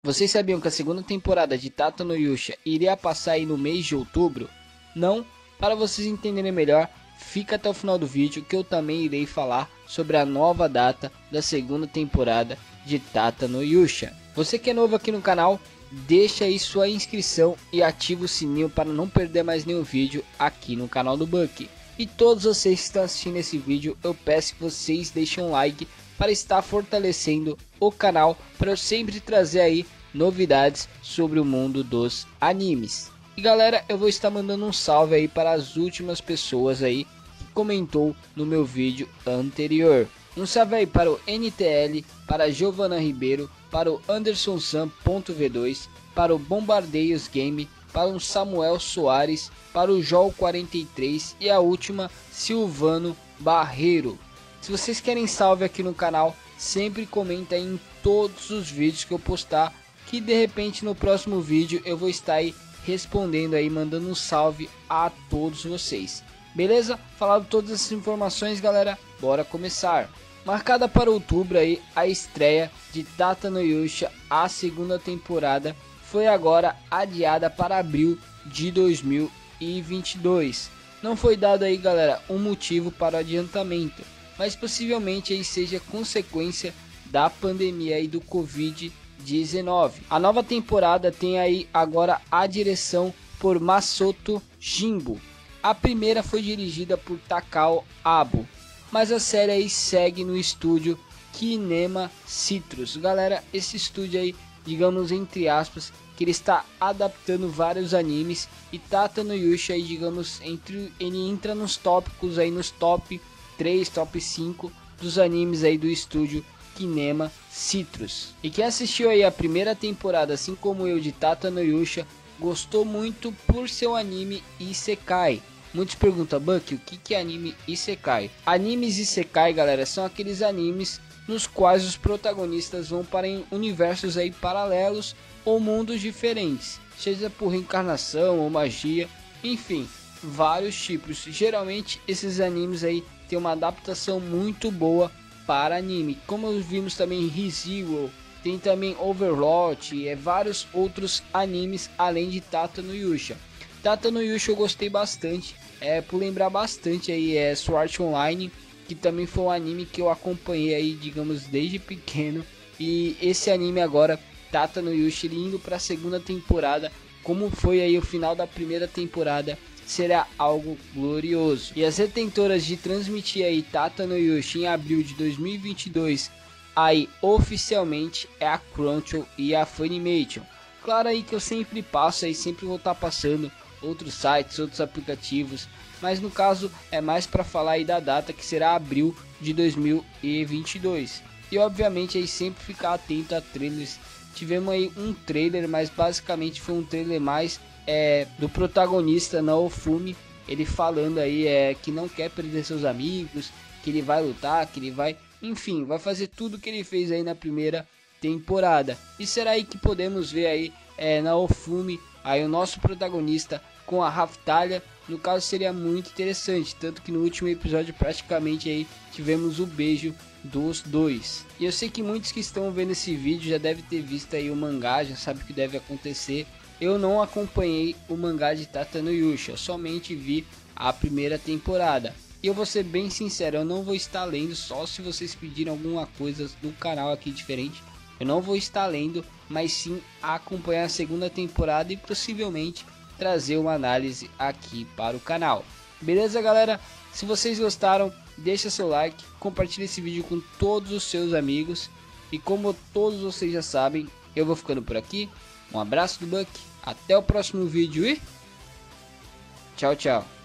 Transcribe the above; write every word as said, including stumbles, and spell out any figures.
Vocês sabiam que a segunda temporada de Tata no Yusha iria passar aí no mês de outubro? Não? Para vocês entenderem melhor, fica até o final do vídeo que eu também irei falar sobre a nova data da segunda temporada de Tata no Yusha. Você que é novo aqui no canal, deixa aí sua inscrição e ativa o sininho para não perder mais nenhum vídeo aqui no canal do Bucky. E todos vocês que estão assistindo esse vídeo, eu peço que vocês deixem um like para estar fortalecendo o canal, para eu sempre trazer aí novidades sobre o mundo dos animes. E galera, eu vou estar mandando um salve aí para as últimas pessoas aí que comentou no meu vídeo anterior. Um salve aí para o N T L, para a Giovana Ribeiro, para o Anderson Sam ponto V dois, para o Bombardeios Game, para o Samuel Soares, para o Jol quarenta e três e a última, Silvano Barreiro. Se vocês querem salve aqui no canal, sempre comenta aí em todos os vídeos que eu postar, que de repente no próximo vídeo eu vou estar aí respondendo aí, mandando um salve a todos vocês. Beleza? Falado todas essas informações, galera, bora começar. Marcada para outubro aí a estreia de Tata no Yusha, a segunda temporada, foi agora adiada para abril de dois mil e vinte e dois. Não foi dado aí, galera, um motivo para o adiantamento, mas possivelmente aí seja consequência da pandemia aí do Covid dezenove. A nova temporada tem aí agora a direção por Masato Jimbo. A primeira foi dirigida por Takao Abo, mas a série aí segue no estúdio Kinema Citrus. Galera, esse estúdio aí, digamos entre aspas, que ele está adaptando vários animes, e Tata no Yusha aí, digamos, entre ele entra nos tópicos aí, nos top três, top cinco dos animes aí do estúdio Kinema Citrus. E quem assistiu aí a primeira temporada, assim como eu, de Tata no Yusha, gostou muito por seu anime Isekai. Muitos perguntam, Bucky, o que que é anime Isekai? Animes Isekai, galera, são aqueles animes nos quais os protagonistas vão para universos aí paralelos ou mundos diferentes, seja por reencarnação ou magia, enfim, vários tipos. Geralmente esses animes aí têm uma adaptação muito boa para anime, como vimos também em ReZero, tem também Overlord e é, vários outros animes além de Tata no Yusha. Tata no Yusha eu gostei bastante, é, por lembrar bastante aí é Sword Art Online, que também foi um anime que eu acompanhei aí, digamos, desde pequeno. E esse anime agora, Tata no Yusha, indo para a segunda temporada, como foi aí o final da primeira temporada, será algo glorioso. E as detentoras de transmitir aí Tata no Yusha em abril de dois mil e vinte e dois, aí oficialmente é a Crunchyroll e a Funimation. Claro aí que eu sempre passo aí, sempre vou estar passando outros sites, outros aplicativos, mas no caso é mais para falar aí da data, que será abril de dois mil e vinte e dois. E obviamente aí sempre ficar atento a trailers. Tivemos aí um trailer, mas basicamente foi um trailer mais é, do protagonista Naofumi, ele falando aí é, que não quer perder seus amigos, que ele vai lutar, que ele vai, enfim, vai fazer tudo que ele fez aí na primeira temporada. E será aí que podemos ver aí é, Naofumi, aí o nosso protagonista, com a Raftalia. No caso seria muito interessante, tanto que no último episódio praticamente aí tivemos o beijo dos dois. E eu sei que muitos que estão vendo esse vídeo já devem ter visto aí o mangá, já sabe o que deve acontecer. Eu não acompanhei o mangá de Tata no Yusha, somente vi a primeira temporada. E eu vou ser bem sincero, eu não vou estar lendo, só se vocês pedirem alguma coisa do canal aqui diferente. Eu não vou estar lendo, mas sim acompanhar a segunda temporada e possivelmente trazer uma análise aqui para o canal. Beleza, galera? Se vocês gostaram, deixa seu like, compartilhe esse vídeo com todos os seus amigos. E como todos vocês já sabem, eu vou ficando por aqui. Um abraço do Bucky, até o próximo vídeo e tchau, tchau.